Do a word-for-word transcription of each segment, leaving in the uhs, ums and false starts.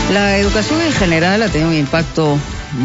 La educación en general ha tenido un impacto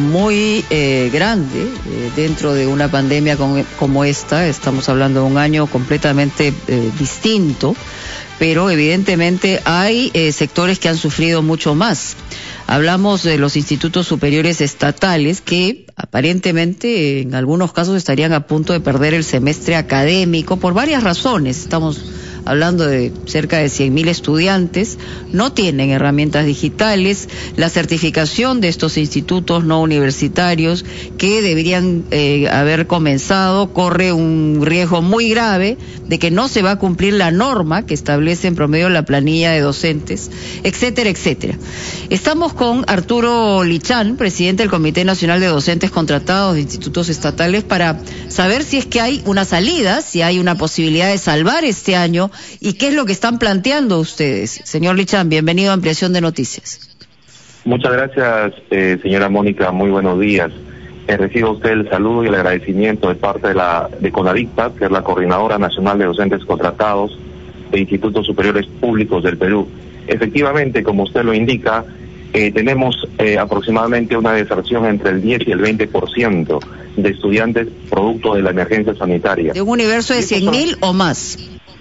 muy eh, grande eh, dentro de una pandemia como, como esta. Estamos hablando de un año completamente eh, distinto, pero evidentemente hay eh, sectores que han sufrido mucho más. Hablamos de los institutos superiores estatales que aparentemente en algunos casos estarían a punto de perder el semestre académico por varias razones. Estamos hablando de cerca de cien mil estudiantes, no tienen herramientas digitales, la certificación de estos institutos no universitarios que deberían eh, haber comenzado corre un riesgo muy grave de que no se va a cumplir la norma que establece en promedio la planilla de docentes, etcétera, etcétera. Estamos con Arturo Lichán, presidente del Comité Nacional de Docentes Contratados de Institutos Estatales, para saber si es que hay una salida, si hay una posibilidad de salvar este año. ¿Y qué es lo que están planteando ustedes? Señor Lichán, bienvenido a Ampliación de Noticias. Muchas gracias, eh, señora Mónica, muy buenos días. Eh, recibo usted el saludo y el agradecimiento de parte de la de CONADICPA, que es la Coordinadora Nacional de Docentes Contratados de Institutos Superiores Públicos del Perú. Efectivamente, como usted lo indica, eh, tenemos eh, aproximadamente una deserción entre el diez y el veinte por ciento de estudiantes producto de la emergencia sanitaria. ¿De un universo de cien mil o más?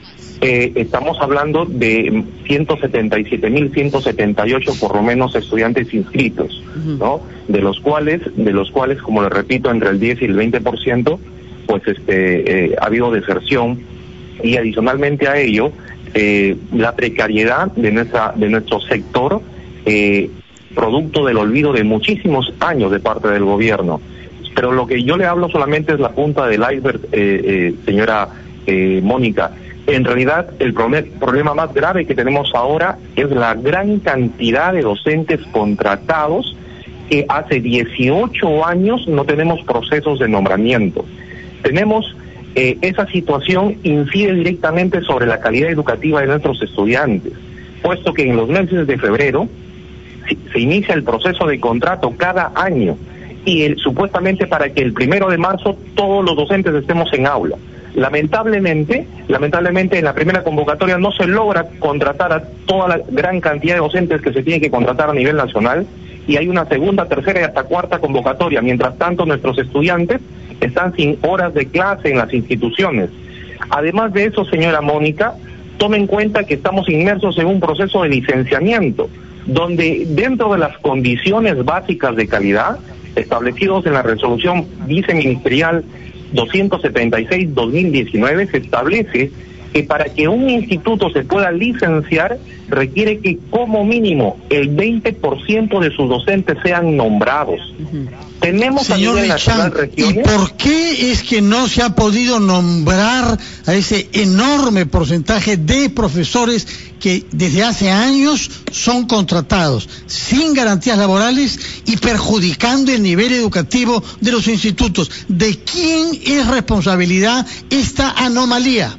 Eh, estamos hablando de ciento setenta y siete mil ciento setenta y ocho por lo menos estudiantes inscritos, uh-huh. ¿no? De los cuales, de los cuales, como le repito, entre el diez y el veinte por ciento, pues este, eh, ha habido deserción, y adicionalmente a ello, eh, la precariedad de nuestra, de nuestro sector, eh, producto del olvido de muchísimos años de parte del gobierno. Pero lo que yo le hablo solamente es la punta del iceberg, eh, eh, señora eh, Mónica. En realidad, el problema más grave que tenemos ahora es la gran cantidad de docentes contratados que hace dieciocho años no tenemos procesos de nombramiento. Tenemos, eh, esa situación incide directamente sobre la calidad educativa de nuestros estudiantes, puesto que en los meses de febrero se, se inicia el proceso de contrato cada año, y el, supuestamente para que el primero de marzo todos los docentes estemos en aula. Lamentablemente, lamentablemente en la primera convocatoria no se logra contratar a toda la gran cantidad de docentes que se tiene que contratar a nivel nacional, y hay una segunda, tercera y hasta cuarta convocatoria. Mientras tanto, nuestros estudiantes están sin horas de clase en las instituciones. Además de eso, señora Mónica, tome en cuenta que estamos inmersos en un proceso de licenciamiento, donde dentro de las condiciones básicas de calidad establecidos en la resolución viceministerial doscientos setenta y seis guión dos mil diecinueve se establece que para que un instituto se pueda licenciar requiere que como mínimo el veinte por ciento de sus docentes sean nombrados. Uh-huh. Tenemos Señor a nivel nacional regiones. ¿Y por qué es que no se ha podido nombrar a ese enorme porcentaje de profesores que desde hace años son contratados sin garantías laborales y perjudicando el nivel educativo de los institutos? ¿De quién es responsabilidad esta anomalía?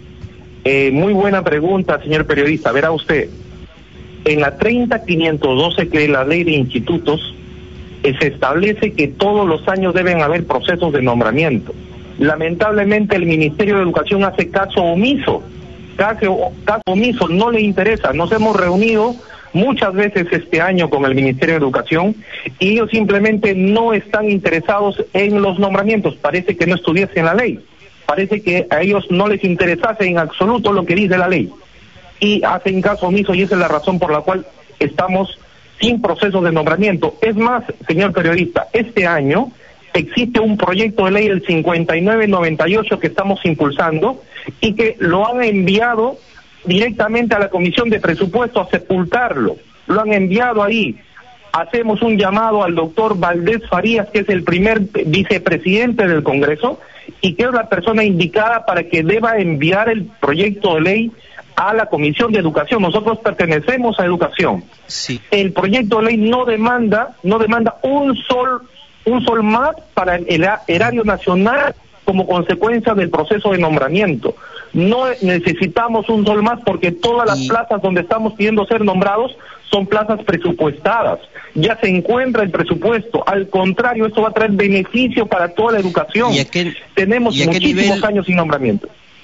Eh, muy buena pregunta, señor periodista. Verá usted, en la treinta quinientos doce, que es la ley de institutos, eh, se establece que todos los años deben haber procesos de nombramiento. Lamentablemente el Ministerio de Educación hace caso omiso, caso, caso omiso, no le interesa. Nos hemos reunido muchas veces este año con el Ministerio de Educación y ellos simplemente no están interesados en los nombramientos. Parece que no estudiesen la ley. Parece que a ellos no les interesase en absoluto lo que dice la ley, y hacen caso omiso, y esa es la razón por la cual estamos sin proceso de nombramiento. Es más, señor periodista, este año existe un proyecto de ley, el cincuenta y nueve noventa y ocho, que estamos impulsando y que lo han enviado directamente a la Comisión de Presupuesto a sepultarlo. Lo han enviado ahí. Hacemos un llamado al doctor Valdés Farías, que es el primer vicepresidente del Congreso y que es la persona indicada para que deba enviar el proyecto de ley a la Comisión de Educación. Nosotros pertenecemos a Educación. Sí. El proyecto de ley no demanda, no demanda un sol, un sol más para el erario nacional como consecuencia del proceso de nombramiento. No necesitamos un sol más porque todas las y... plazas donde estamos pidiendo ser nombrados son plazas presupuestadas. Ya se encuentra el presupuesto. Al contrario, esto va a traer beneficio para toda la educación. ¿Y a qué, Tenemos y a muchísimos nivel... años sin nombramiento.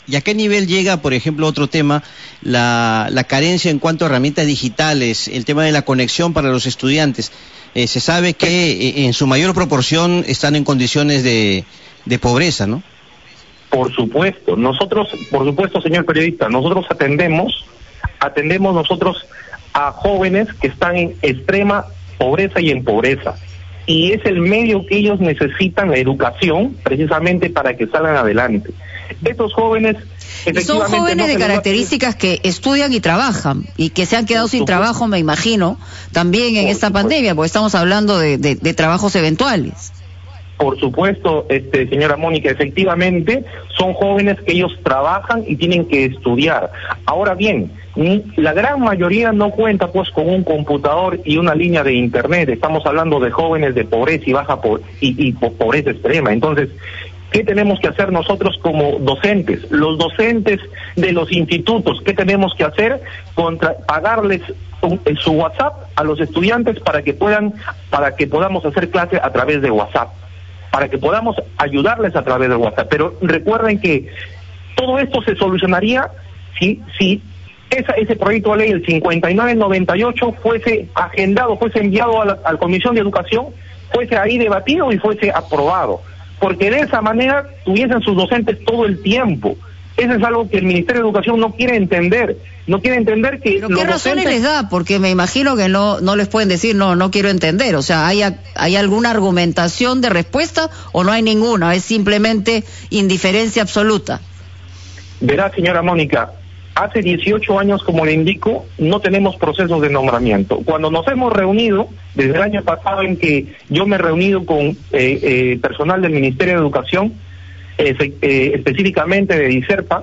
¿Y a qué nivel llega, por ejemplo, otro tema, la, la carencia en cuanto a herramientas digitales, el tema de la conexión para los estudiantes? Eh, se sabe que eh, en su mayor proporción están en condiciones de, de pobreza, ¿no? Por supuesto, nosotros, por supuesto, señor periodista, nosotros atendemos, atendemos nosotros a jóvenes que están en extrema pobreza y en pobreza. Y es el medio que ellos necesitan, la educación, precisamente para que salgan adelante. Estos jóvenes... Y son jóvenes no de características a... que estudian y trabajan, y que se han quedado sin trabajo, me imagino, también en Por esta supuesto. pandemia, porque estamos hablando de, de, de trabajos eventuales. Por supuesto, este, señora Mónica, efectivamente, son jóvenes que ellos trabajan y tienen que estudiar. Ahora bien, la gran mayoría no cuenta pues con un computador y una línea de internet. Estamos hablando de jóvenes de pobreza y baja po y, y pobreza extrema. Entonces, ¿qué tenemos que hacer nosotros como docentes? Los docentes de los institutos, ¿qué tenemos que hacer? Contra, pagarles un, su WhatsApp a los estudiantes para que puedan, para que podamos hacer clase a través de WhatsApp, para que podamos ayudarles a través de WhatsApp. Pero recuerden que todo esto se solucionaría si, si esa, ese proyecto de ley, el cincuenta y nueve noventa y ocho, fuese agendado, fuese enviado a la, a la Comisión de Educación, fuese ahí debatido y fuese aprobado. Porque de esa manera tuviesen sus docentes todo el tiempo. Eso es algo que el Ministerio de Educación no quiere entender. No quiere entender que... ¿Pero qué razones docentes... les da? Porque me imagino que no no les pueden decir, no, no quiero entender. O sea, ¿hay, ¿hay alguna argumentación de respuesta o no hay ninguna? ¿Es simplemente indiferencia absoluta? Verá, señora Mónica, hace dieciocho años, como le indico, no tenemos procesos de nombramiento. Cuando nos hemos reunido, desde el año pasado en que yo me he reunido con eh, eh, personal del Ministerio de Educación, eh, eh, específicamente de DICERPA,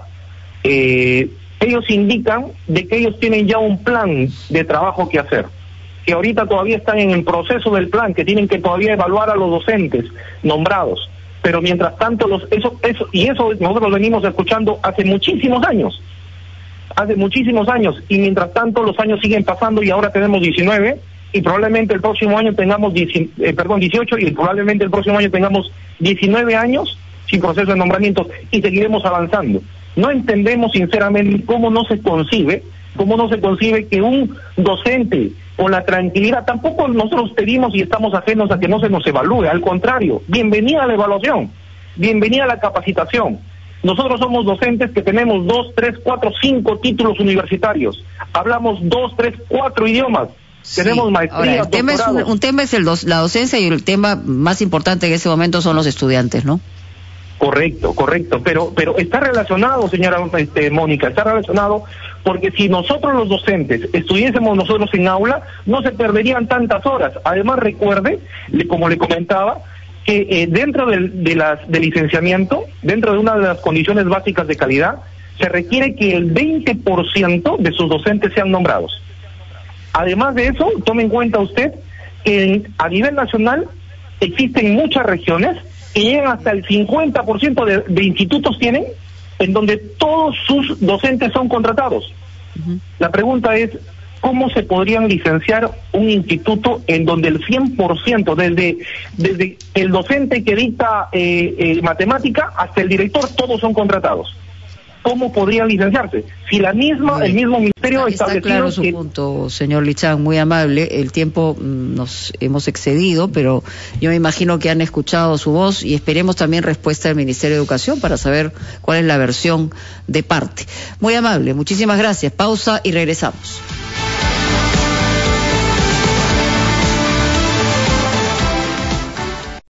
eh, ellos indican de que ellos tienen ya un plan de trabajo que hacer, que ahorita todavía están en el proceso del plan, que tienen que todavía evaluar a los docentes nombrados. Pero mientras tanto, los eso eso y eso nosotros lo venimos escuchando hace muchísimos años. hace muchísimos años, y mientras tanto los años siguen pasando y ahora tenemos diecinueve y probablemente el próximo año tengamos diez, eh, perdón, dieciocho y probablemente el próximo año tengamos diecinueve años sin proceso de nombramientos y seguiremos avanzando. No entendemos sinceramente cómo no se concibe, cómo no se concibe que un docente con la tranquilidad, tampoco nosotros pedimos y estamos ajenos a que no se nos evalúe, al contrario, bienvenida a la evaluación, bienvenida a la capacitación. Nosotros somos docentes que tenemos dos, tres, cuatro, cinco títulos universitarios. Hablamos dos, tres, cuatro idiomas. Sí. Tenemos maestría, Ahora, el tema es un, un tema es el dos, la docencia, y el tema más importante en ese momento son los estudiantes, ¿no? Correcto, correcto. Pero pero está relacionado, señora este, Mónica, está relacionado porque si nosotros los docentes estuviésemos nosotros en aula, no se perderían tantas horas. Además, recuerde, le, como le comentaba, que eh, dentro del, de las, del licenciamiento, dentro de una de las condiciones básicas de calidad, se requiere que el veinte por ciento de sus docentes sean nombrados. Además de eso, tome en cuenta usted que en, a nivel nacional existen muchas regiones que llegan hasta el cincuenta por ciento de, de institutos tienen, en donde todos sus docentes son contratados. Uh-huh. La pregunta es, ¿cómo se podrían licenciar un instituto en donde el cien por ciento, desde, desde el docente que dicta eh, eh, matemática hasta el director, todos son contratados? ¿Cómo podrían licenciarse? Si la misma, sí. el mismo ministerio está establecido... Está claro su que... punto, señor Lichán, muy amable. El tiempo nos hemos excedido, pero yo me imagino que han escuchado su voz y esperemos también respuesta del Ministerio de Educación para saber cuál es la versión de parte. Muy amable, muchísimas gracias. Pausa y regresamos.